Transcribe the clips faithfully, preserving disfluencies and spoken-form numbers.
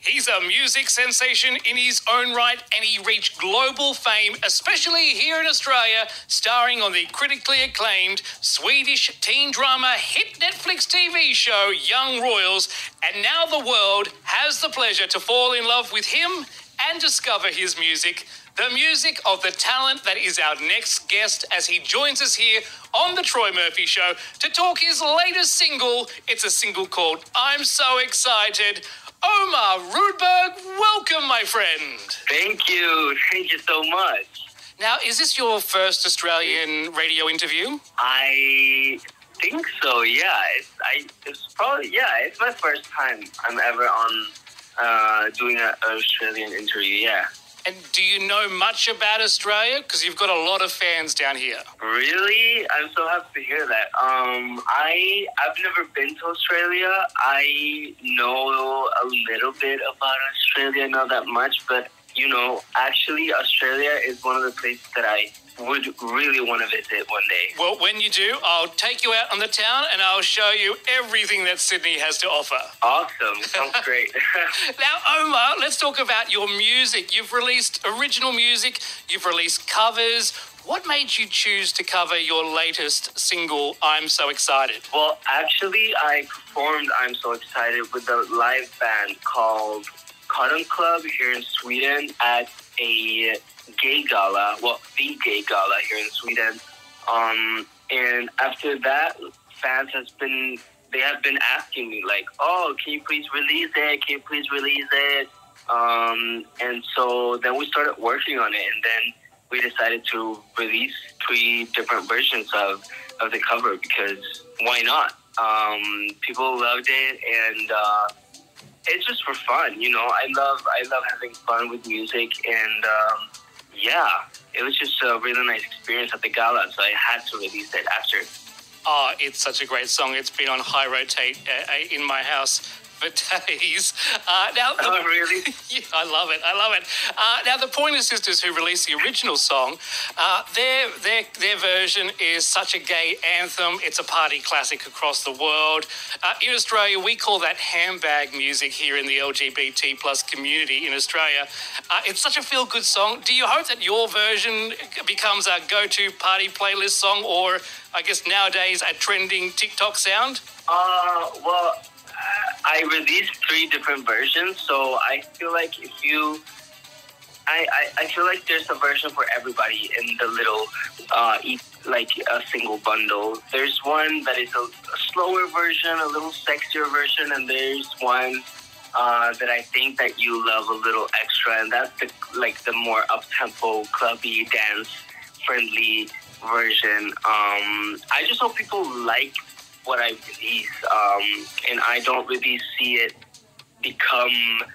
He's a music sensation in his own right, and he reached global fame, especially here in Australia, starring on the critically acclaimed Swedish teen drama hit Netflix T V show Young Royals, and now the world has the pleasure to fall in love with him and discover his music. The music of the talent that is our next guest as he joins us here on The Troy Murphy Show to talk his latest single. It's a single called I'm So Excited. Omar Rudberg, welcome, my friend. Thank you. Thank you so much. Now, is this your first Australian radio interview? I think so, yeah. It's, I, it's probably, yeah, it's my first time I'm ever on uh, doing an Australian interview, yeah. And do you know much about Australia? Because you've got a lot of fans down here. Really? I'm so happy to hear that. Um, I, I've never been to Australia. I know a little bit about Australia, not that much, but, you know, actually Australia is one of the places that I would really want to visit one day. Well, when you do, I'll take you out on the town and I'll show you everything that Sydney has to offer. Awesome. Sounds great. Now, Omar, let's talk about your music. You've released original music. You've released covers. What made you choose to cover your latest single, I'm So Excited? Well, actually, I performed I'm So Excited with a live band called Cotton Club here in Sweden at a gay gala, well, the gay gala here in Sweden. Um, and after that, fans has been, they have been asking me like, oh, can you please release it? Can you please release it? Um, and so then we started working on it, and then we decided to release three different versions of, of the cover because why not? Um, people loved it, and uh, it's just for fun, you know. I love I love having fun with music, and um, yeah, it was just a really nice experience at the gala, so I had to release it after. Oh, it's such a great song. It's been on high rotate uh, in my house for days. Uh, now, the, oh, really? Yeah, I love it. I love it. Uh, now, the Pointer Sisters, who released the original song, uh, their their their version is such a gay anthem. It's a party classic across the world. Uh, in Australia, we call that handbag music here in the L G B T plus community in Australia. Uh, it's such a feel-good song. Do you hope that your version becomes a go-to party playlist song, or I guess nowadays a trending TikTok sound? Uh, well, I released three different versions, so I feel like if you, I, I, I feel like there's a version for everybody in the little, uh, each, like a single bundle. There's one that is a, a slower version, a little sexier version, and there's one uh, that I think that you love a little extra, and that's the like the more up-tempo, clubby, dance-friendly version. Um, I just hope people like what I release, um, and I don't really see it become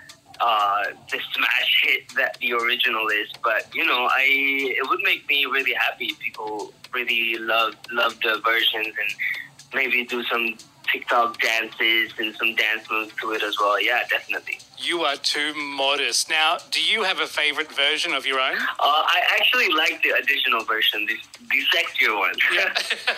uh, the smash hit that the original is. But you know, I it would make me really happy if people really love love the versions and maybe do some TikTok dances and some dance moves to it as well. Yeah, definitely. You are too modest. Now, do you have a favorite version of your own? Uh, I actually like the additional version, the, the sexier one. Yeah.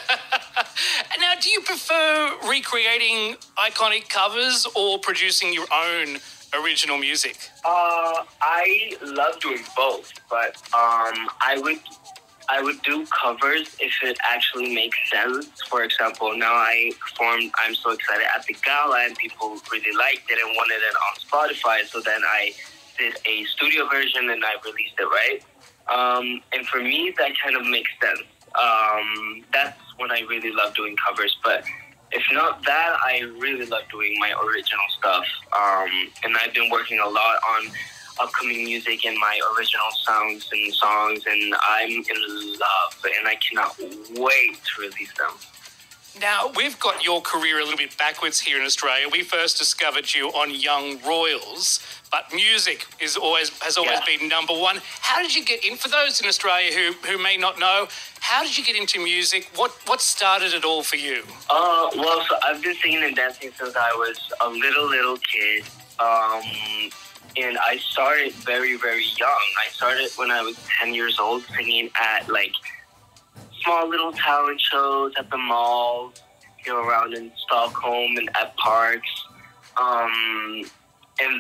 Now, do you prefer recreating iconic covers or producing your own original music? Uh, I love doing both, but um, I would I would do covers if it actually makes sense. For example, now I performed I'm So Excited at the gala, and people really liked it and wanted it on Spotify, so then I did a studio version and I released it, right? Um, and for me, that kind of makes sense. Um, that's when I really love doing covers, but if not that, I really love doing my original stuff. Um, and I've been working a lot on upcoming music and my original sounds and songs, and I'm in love, and I cannot wait to release them. Now, we've got your career a little bit backwards here in Australia. We first discovered you on Young Royals, but music is always has always Yeah. been number one. How did you get in? For those in Australia who, who may not know, how did you get into music? What what started it all for you? Uh, well, so I've been singing and dancing since I was a little, little kid. Um, and I started very, very young. I started when I was ten years old, singing at, like, small little talent shows at the malls, you know, around in Stockholm and at parks. Um, and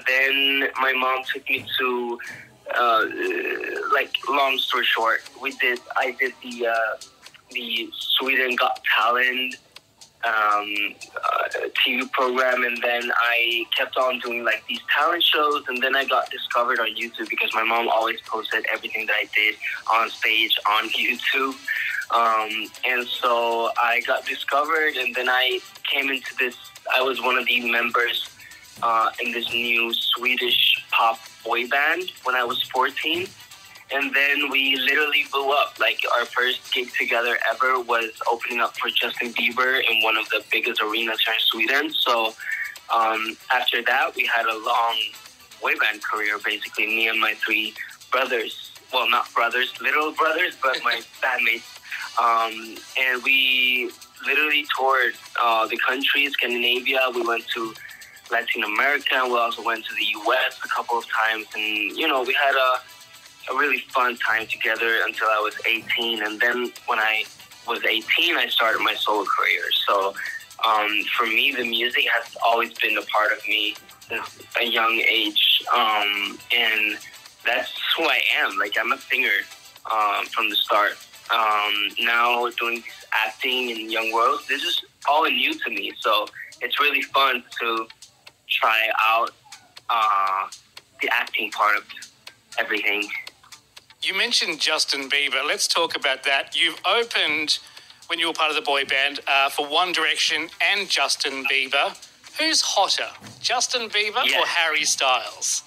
then my mom took me to, uh, like, long story short, we did, I did the, uh, the Sweden Got Talent um, uh, T V program, and then I kept on doing like these talent shows, and then I got discovered on YouTube because my mom always posted everything that I did on stage on YouTube. Um, and so I got discovered, and then I came into this, I was one of the members uh, in this new Swedish pop boy band when I was fourteen. And then we literally blew up. Like, our first gig together ever was opening up for Justin Bieber in one of the biggest arenas here in Sweden. So um, after that, we had a long boy band career, basically, me and my three brothers. Well, not brothers, literal brothers, but my bandmates. Um, and we literally toured uh, the country, Scandinavia. We went to Latin America. We also went to the U S a couple of times. And, you know, we had a... a really fun time together until I was eighteen. And then when I was eighteen, I started my solo career. So um, for me, the music has always been a part of me since a young age. Um, and that's who I am. Like, I'm a singer um, from the start. Um, now doing this acting in Young Worlds, this is all new to me. So it's really fun to try out uh, the acting part of everything. You mentioned Justin Bieber. Let's talk about that. You've opened, when you were part of the boy band, uh, for One Direction and Justin Bieber. Who's hotter, Justin Bieber yeah. or Harry Styles?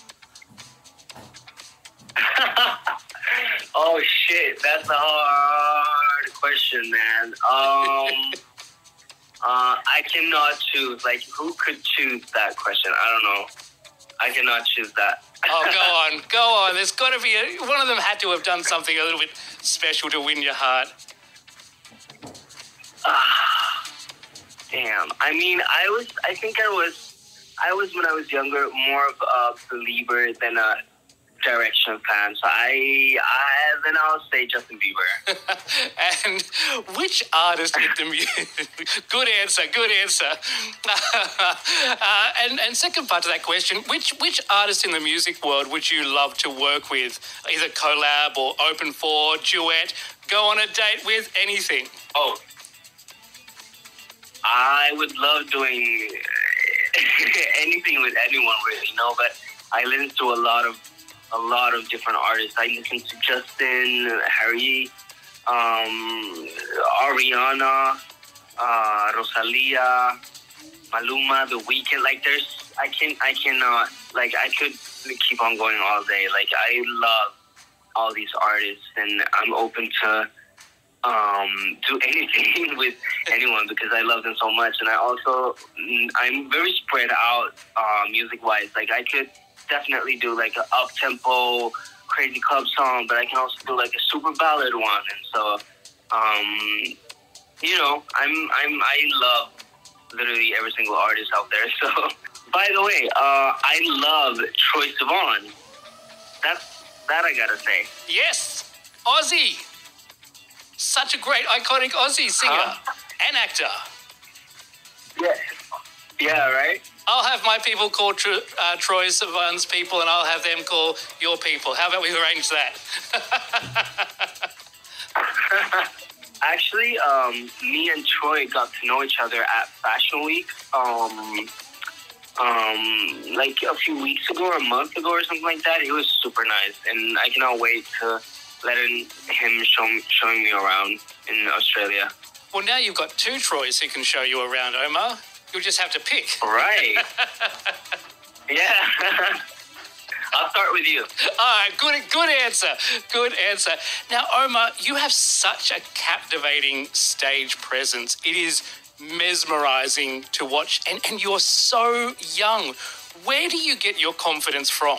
Oh, shit. That's a hard question, man. Um, uh, I cannot choose. Like, who could choose that question? I don't know. I cannot choose that. Oh, go on, go on. There's got to be a, one of them had to have done something a little bit special to win your heart. Ah, damn. I mean, I was. I think I was. I was when I was younger more of a believer than a Direction fan. So I. I then I'll say Justin Bieber. And which artist in the music? Good answer. Good answer. uh, and and second part to that question: which which artist in the music world would you love to work with? Either collab or open for duet. Go on a date with, anything. Oh, I would love doing anything with anyone, really. You know, but I listen to a lot of. A lot of different artists. I listen to Justin, Harry, um, Ariana, uh, Rosalia, Maluma, The Weeknd. Like, there's, I can, I cannot, like, I could keep on going all day. Like, I love all these artists, and I'm open to um, do anything with anyone because I love them so much. And I also, I'm very spread out uh, music-wise. Like, I could definitely do like an up-tempo crazy club song, but I can also do like a super ballad one. And so, um, you know, I'm I'm I love literally every single artist out there. So, by the way, uh, I love Troye Sivan. That's that I gotta say. Yes, Aussie. Such a great, iconic Aussie singer huh? and actor. Yeah. Yeah. Right. I'll have my people call Tr- uh, Troye Sivan's people, and I'll have them call your people. How about we arrange that? Actually, um, me and Troye got to know each other at Fashion Week, um, um, like a few weeks ago or a month ago or something like that. He was super nice, and I cannot wait to let him, him show, showing me around in Australia. Well, now you've got two Troyes who can show you around, Omar. You'll just have to pick. Right. Yeah. I'll start with you. All right, good, good answer. Good answer. Now, Omar, you have such a captivating stage presence. It is mesmerizing to watch, and, and you're so young. Where do you get your confidence from?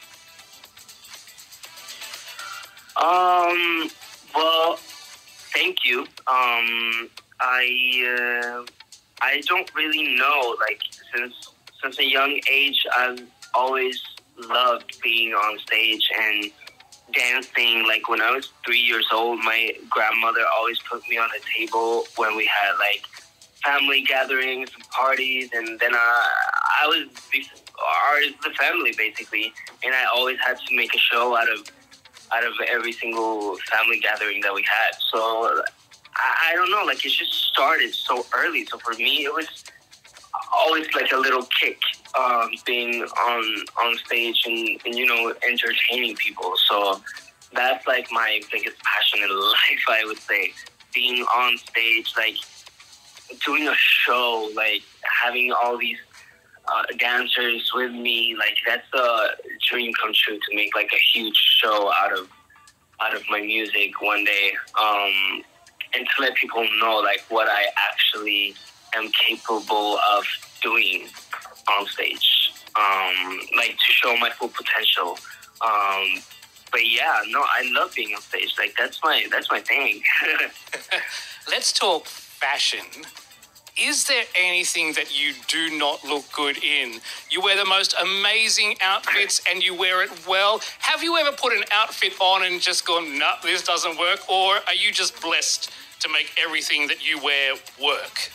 Um, well, thank you. Um, I... Uh, I don't really know, like, since since a young age, I've always loved being on stage and dancing. Like, when I was three years old, my grandmother always put me on a table when we had, like, family gatherings and parties, and then uh, I was, are the family basically, and I always had to make a show out of out of every single family gathering that we had. So I, I don't know, like it just started so early. So for me, it was always like a little kick, um, being on on stage and, and you know entertaining people. So that's like my biggest passion in life, I would say. Being on stage, like doing a show, like having all these uh, dancers with me, like that's a dream come true to make like a huge show out of out of my music one day, um, and to let people know like what I actually am capable of doing on stage, um, like to show my full potential. Um, but yeah, no, I love being on stage. Like that's my that's my thing. Let's talk fashion. Is there anything that you do not look good in? You wear the most amazing outfits and you wear it well. Have you ever put an outfit on and just gone, no, this doesn't work? Or are you just blessed to make everything that you wear work?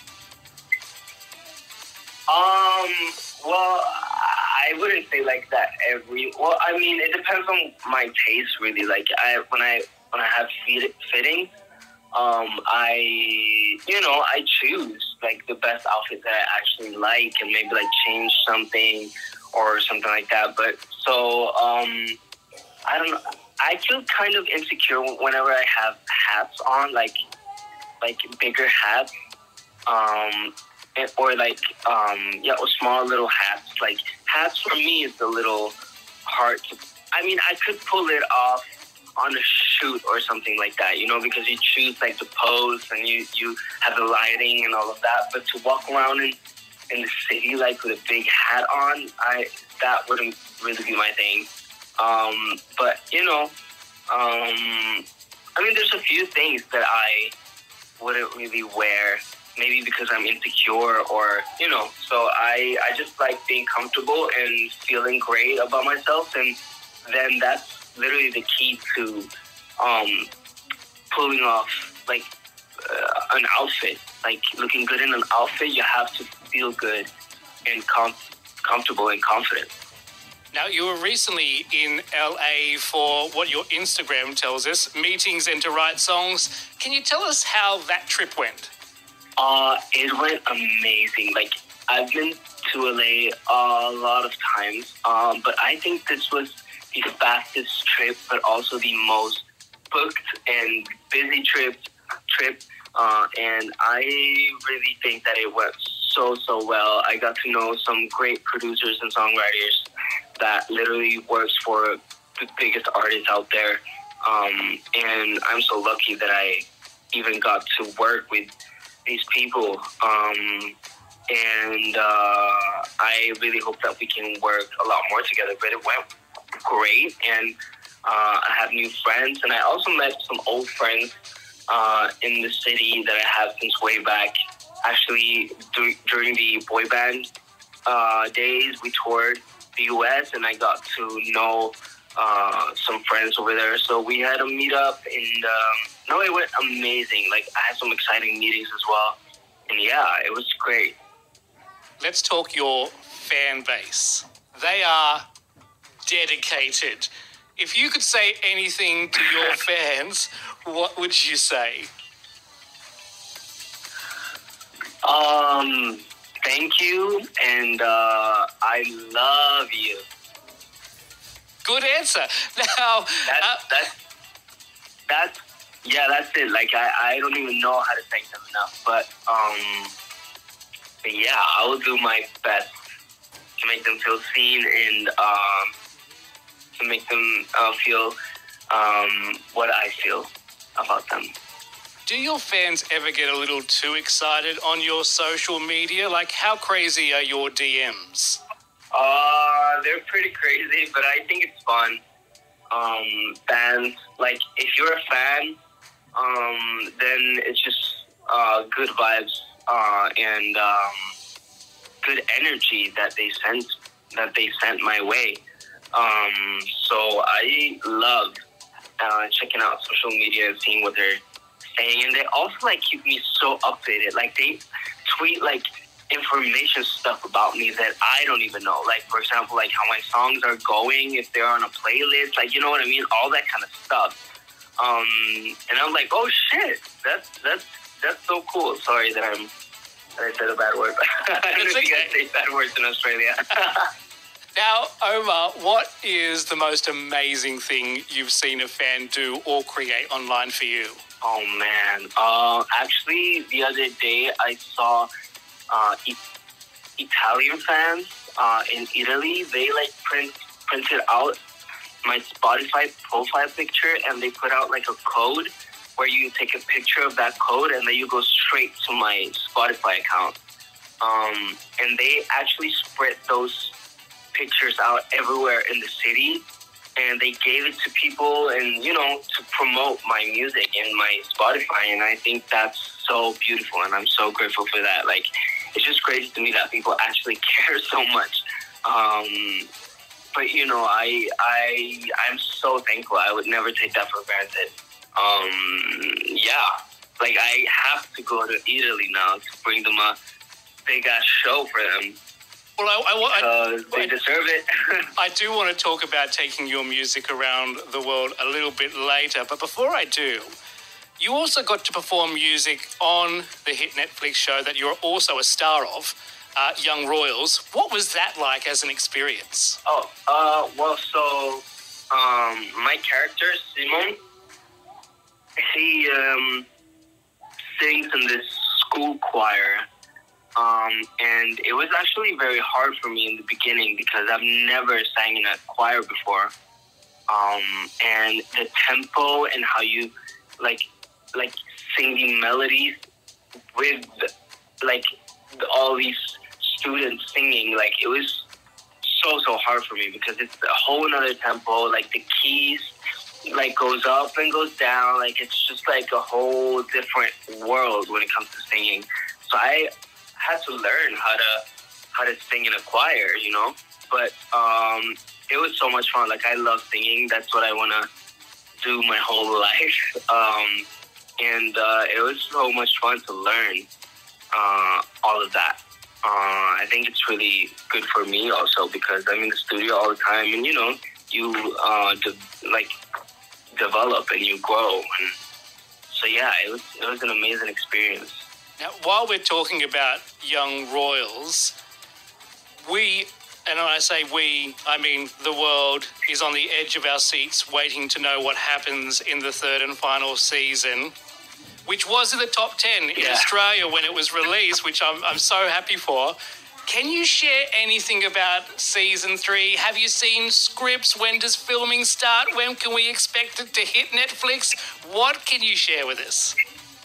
Um, well, I wouldn't say like that every, well, I mean, it depends on my taste really. Like I, when I, when I have fit, fitting, um, I, you know, I choose like the best outfit that I actually like and maybe like change something or something like that. But so, um, I don't know. I feel kind of insecure whenever I have hats on, like, like bigger hats, um, and, or like, um, yeah, or small little hats. Like hats for me is a little hard to, I mean, I could pull it off on a shoot or something like that, you know, because you choose like the pose and you, you have the lighting and all of that. But to walk around in, in the city like with a big hat on, I that wouldn't really be my thing. Um, but you know, um, I mean, there's a few things that I wouldn't really wear, maybe because I'm insecure or you know. So I I just like being comfortable and feeling great about myself, and then that's literally the key to um, pulling off like uh, an outfit. Like looking good in an outfit, you have to feel good and com- comfortable and confident. Now, you were recently in L A for what your Instagram tells us, meetings and to write songs. Can you tell us how that trip went? Uh, it went amazing. Like I've been to L A a lot of times, um, but I think this was the fastest trip, but also the most booked and busy trip. Trip, uh, and I really think that it went so so well. I got to know some great producers and songwriters that literally works for the biggest artists out there, um, and I'm so lucky that I even got to work with these people. Um, and uh, I really hope that we can work a lot more together. But it went great, and uh, I have new friends, and I also met some old friends uh, in the city that I have since way back. Actually, d- during the boy band uh, days, we toured the U S, and I got to know uh, some friends over there. So we had a meetup, and um, no, it went amazing. Like I had some exciting meetings as well, and yeah, it was great. Let's talk your fan base. They are dedicated. If you could say anything to your fans, what would you say? Um, thank you, and uh, I love you. Good answer. Now, That's, uh, that's, that's, yeah, that's it. Like, I, I don't even know how to thank them enough, but, um, but yeah, I will do my best to make them feel seen and, um, to make them uh, feel um, what I feel about them. do your fans ever get a little too excited on your social media? Like, how crazy are your D Ms? Uh, they're pretty crazy, but I think it's fun. Um, fans, like, if you're a fan, um, then it's just uh, good vibes uh, and um, good energy that they sent that they sent my way. Um, so I love uh, checking out social media and seeing what they're saying, and they also like keep me so updated. Like they tweet like information stuff about me that I don't even know. Like, for example, like how my songs are going, if they're on a playlist, like, you know what I mean? All that kind of stuff. Um, and I'm like, oh shit, that's, that's, that's so cool. Sorry that I'm, that I said a bad word. I don't know if you guys say bad words in Australia. Now, Omar, what is the most amazing thing you've seen a fan do or create online for you? Oh, man. Uh, actually, the other day I saw uh, I- Italian fans uh, in Italy. They, like, print printed out my Spotify profile picture, and they put out, like, a code where you take a picture of that code, and then you go straight to my Spotify account. Um, and they actually spread those pictures out everywhere in the city, and they gave it to people and, you know, to promote my music and my Spotify. And I think that's so beautiful, and I'm so grateful for that. Like, it's just crazy to me that people actually care so much. Um, but, you know, I, I, I'm so thankful. I would never take that for granted. Um, yeah, like, I have to go to Italy now to bring them a big-ass show for them. Well, I, I, because I, they deserve it. I do want to talk about taking your music around the world a little bit later, but before I do, you also got to perform music on the hit Netflix show that you're also a star of, uh, Young Royals. What was that like as an experience? Oh, uh, well, so um, my character, Simon, he um, sings in this school choir. Um, and it was actually very hard for me in the beginning because I've never sang in a choir before. Um, and the tempo and how you, like, like singing melodies with, like, all these students singing, like, it was so, so hard for me because it's a whole nother tempo. Like, the keys, like, goes up and goes down. Like, it's just, like, a whole different world when it comes to singing. So I had to learn how to how to sing in a choir, you know. But um, it was so much fun. Like, I love singing. That's what I want to do my whole life. Um, and uh, it was so much fun to learn uh, all of that. Uh, I think it's really good for me also because I'm in the studio all the time, and you know, you uh, de- like develop and you grow. And so yeah, it was it was an amazing experience. Now, while we're talking about Young Royals, we, and when I say we, I mean the world, is on the edge of our seats waiting to know what happens in the third and final season, which was in the top ten in yeah. Australia when it was released, which I'm, I'm so happy for. Can you share anything about season three? Have you seen scripts? When does filming start? When can we expect it to hit Netflix? What can you share with us?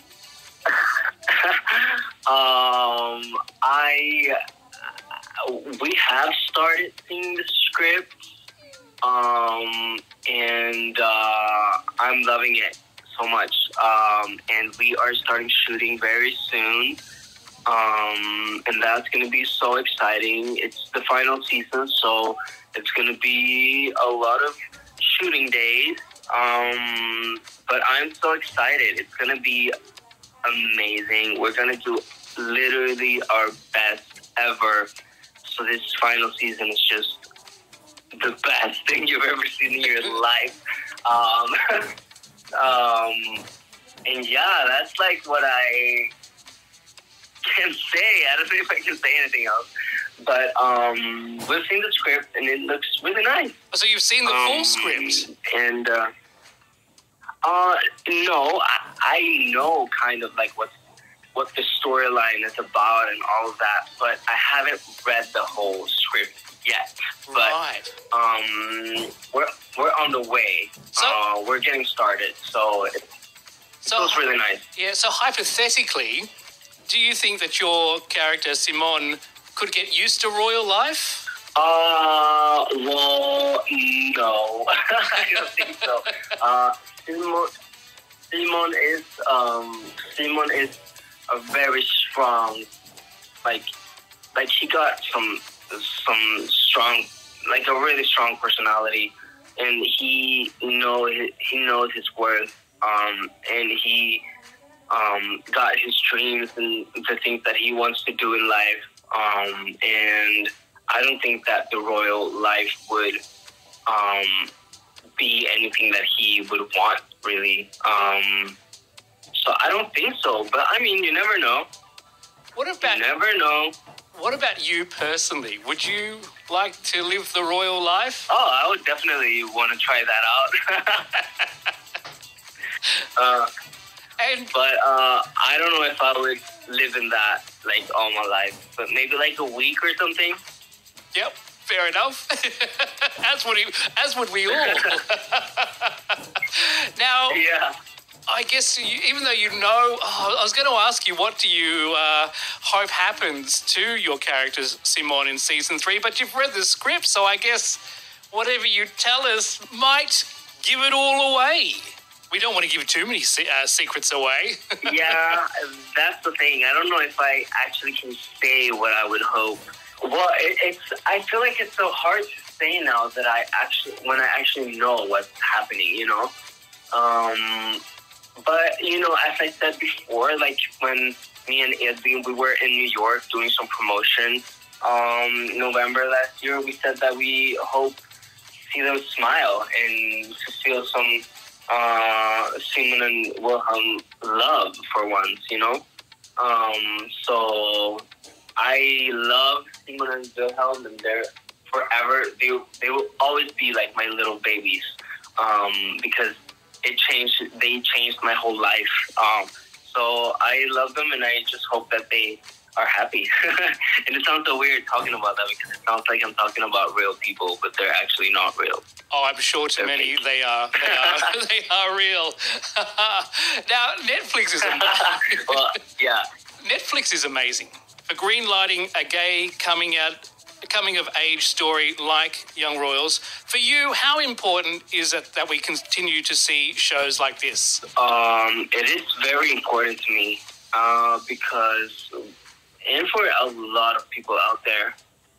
um, I we have started seeing the script, um, and uh, I'm loving it so much. Um, and we are starting shooting very soon, um, and that's going to be so exciting. It's the final season, so it's going to be a lot of shooting days. Um, but I'm so excited. It's going to be amazing. We're gonna do literally our best ever. So this final season is just the best thing you've ever seen in your life. Um, um, and yeah, that's like what I can say. I don't know if I can say anything else. But um, we've seen the script and it looks really nice. So you've seen the um, full script? And uh, Uh, no, I, I know kind of like what what the storyline is about and all of that, but I haven't read the whole script yet. But Right. um, we're we're on the way. So- uh, we're getting started, so it, it So- feels really nice. Yeah, so hypothetically, do you think that your character, Simon, could get used to royal life? Uh, well, no, I don't think so. Uh, Simon, Simon is um, Simon is a very strong, like, like he got some some strong, like a really strong personality, and he know he knows his worth, um, and he um, got his dreams and the things that he wants to do in life. Um, and I don't think that the royal life would um, be anything that he would want, really. Um, so I don't think so. But, I mean, you never know. What about You never know. What about you personally? Would you like to live the royal life? Oh, I would definitely want to try that out. uh, And but uh, I don't know if I would live in that like all my life. But maybe like a week or something. yep, fair enough. as would he, as would we all. Now, Yeah. I guess you, even though you know, oh, I was going to ask you, what do you uh, hope happens to your characters, Simon, in season three? But you've read the script, so I guess whatever you tell us might give it all away. We don't want to give too many se- uh, secrets away. Yeah, that's the thing. I don't know if I actually can say what I would hope. Well, it, it's. I feel like it's so hard to say now that I actually, when I actually know what's happening, you know. Um, but you know, as I said before, like when me and Edwin, we were in New York doing some promotion. Um, November last year, we said that we hope to see them smile and to feel some uh, Simon and Wilhelm love for once, you know. Um, so I love Simon and Wilhelm, and they're forever. They they will always be like my little babies, um, because it changed. They changed my whole life. Um, so I love them, and I just hope that they are happy. And it sounds so weird talking about that because it sounds like I'm talking about real people, but they're actually not real. Oh, I'm sure to many they are. They are, they are real. Now, Netflix is amazing. Well, yeah. Netflix is amazing for greenlighting a gay coming out, coming of age story like Young Royals. For you, how important is it that we continue to see shows like this? Um, it is very important to me uh, because, and for a lot of people out there,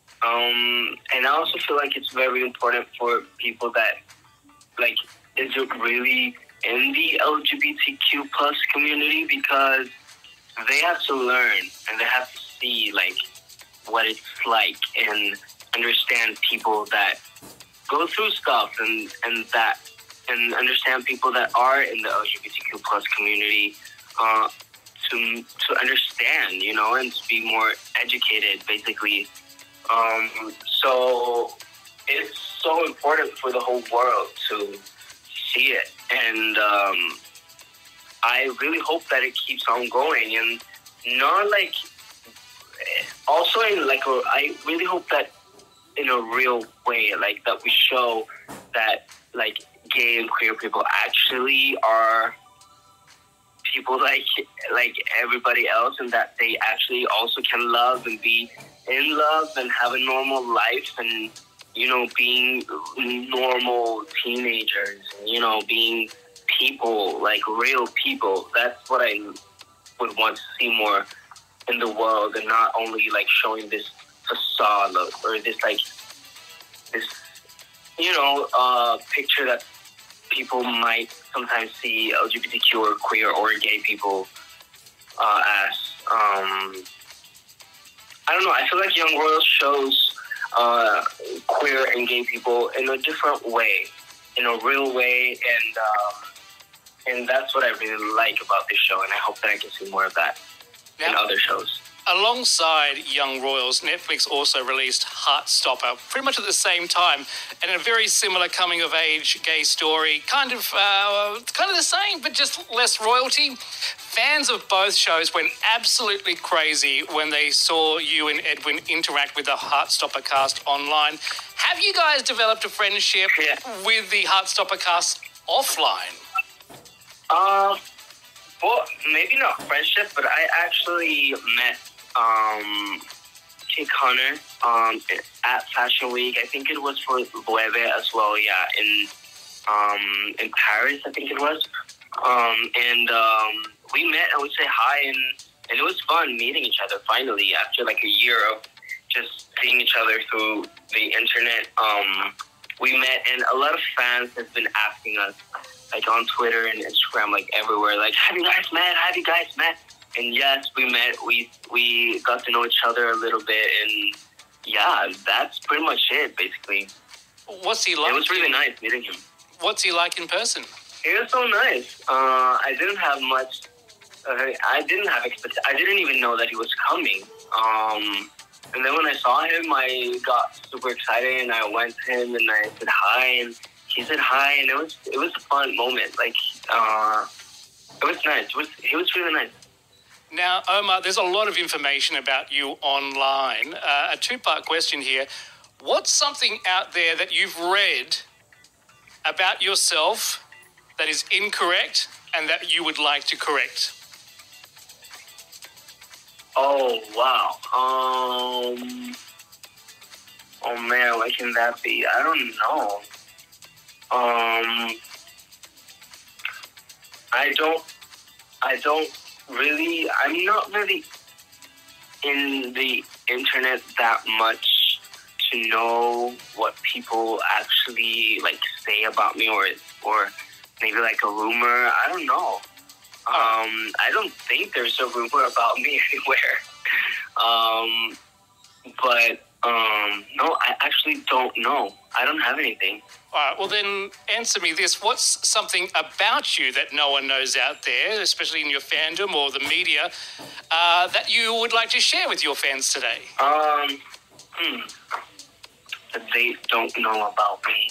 um, and I also feel like it's very important for people that, like, is it really in the L G B T Q plus community, because they have to learn and they have to see, like, what it's like and understand people that go through stuff and, and that and understand people that are in the L G B T Q plus community uh, to to understand, you know, and to be more educated, basically. Um, so it's so important for the whole world to see it, and um, I really hope that it keeps on going, and not like. Also, in like, a, I really hope that in a real way, like that we show that like gay and queer people actually are people like like everybody else, and that they actually also can love and be in love and have a normal life, and you know, being normal teenagers, and, you know, being people, like real people. That's what I would want to see more in the world, and not only like showing this facade of, or this like this, you know, uh, picture that people might sometimes see L G B T Q or queer or gay people uh, as. Um, I don't know. I feel like Young Royals shows uh, queer and gay people in a different way, in a real way, and um, and that's what I really like about this show, and I hope that I can see more of that in Now, other shows. alongside Young Royals, Netflix also released Heartstopper pretty much at the same time, and a very similar coming-of-age gay story, kind of uh, kind of the same, but just less royalty. Fans of both shows went absolutely crazy when they saw you and Edwin interact with the Heartstopper cast online. Have you guys developed a friendship Yeah. with the Heartstopper cast offline? Uh, well, maybe not friendship, but I actually met um, Kate Connor um, at Fashion Week. I think it was for Loewe as well, yeah, in um, in Paris, I think it was. Um, and um, we met and we say hi, and, and it was fun meeting each other finally after like a year of just seeing each other through the internet. Um, we met, and a lot of fans have been asking us like on Twitter and Instagram, like everywhere. Like, have you guys met? Have you guys met? And yes, we met. We we got to know each other a little bit, and yeah, that's pretty much it, basically. What's he like? It was really nice meeting him. What's he like in person? He was so nice. Uh, I didn't have much. Uh, I didn't have expect. I didn't even know that he was coming. Um, and then when I saw him, I got super excited, and I went to him and I said hi, and he said hi, and it was it was a fun moment. Like, uh, it was nice. It was it was really nice. Now, Omar, there's a lot of information about you online. Uh, a two-part question here. What's something out there that you've read about yourself that is incorrect and that you would like to correct? Oh, wow. Um, oh, man, what can that be? I don't know. Um, I don't, I don't really, I'm not really in the internet that much to know what people actually, like, say about me, or, or maybe, like, a rumor. I don't know. Um, I don't think there's a rumor about me anywhere. um, but, um, no, I actually don't know. I don't have anything. All right, well then answer me this. What's something about you that no one knows out there, especially in your fandom or the media, uh, that you would like to share with your fans today? Um, hmm. That they don't know about me.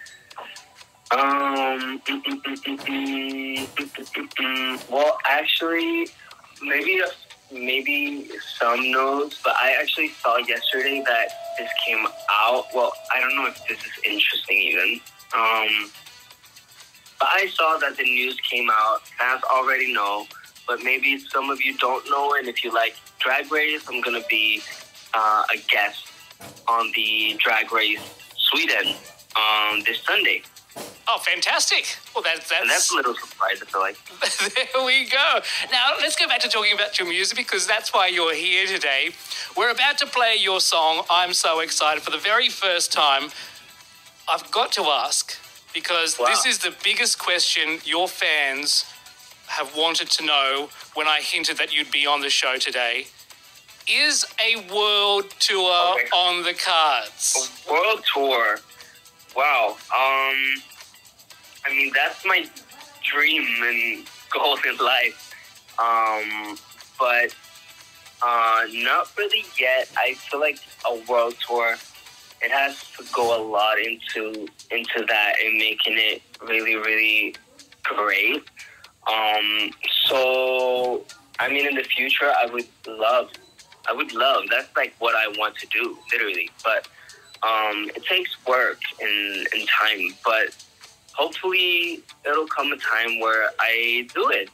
Um, mm, mm, mm, mm, mm, mm, mm, mm. Well, actually, maybe a, maybe some knows, but I actually saw yesterday that this came out. Well, I don't know if this is interesting even. Um, but I saw that the news came out. Fans already know, but maybe some of you don't know. And if you like Drag Race, I'm gonna be uh, a guest on the Drag Race Sweden um, this Sunday. Oh, fantastic. Well, that, that's... And that's a little surprise, I feel like. There we go. Now, let's go back to talking about your music, because that's why you're here today. We're about to play your song, I'm So Excited, for the very first time. I've got to ask, because Wow. this is the biggest question your fans have wanted to know when I hinted that you'd be on the show today. Is a world tour Okay. on the cards? A world tour. Wow. Um, I mean, that's my dream and goal in life. Um, but uh, not really yet. I feel like a world tour, it has to go a lot into into that and making it really, really great. Um, so, I mean, in the future, I would love, I would love, that's like what I want to do, literally. But um, it takes work and, and time, but hopefully it'll come a time where I do it.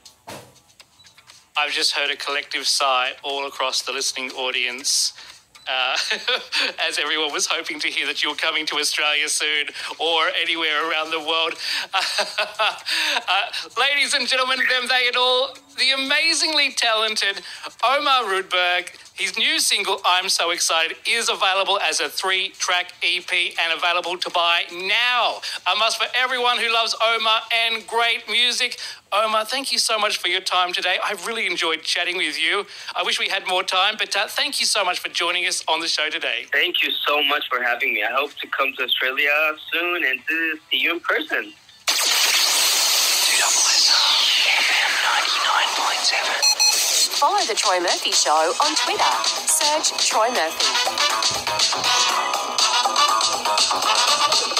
I've just heard a collective sigh all across the listening audience, uh, as everyone was hoping to hear that you were coming to Australia soon or anywhere around the world. uh, ladies and gentlemen, them, they, and all, the amazingly talented Omar Rudberg. His new single, I'm So Excited, is available as a three-track E P and available to buy now. A must for everyone who loves Omar and great music. Omar, thank you so much for your time today. I've really enjoyed chatting with you. I wish we had more time, but uh, thank you so much for joining us on the show today. Thank you so much for having me. I hope to come to Australia soon and to see you in person. ninety-nine point seven. Follow The Troy Murphy Show on Twitter. Search Troy Murphy.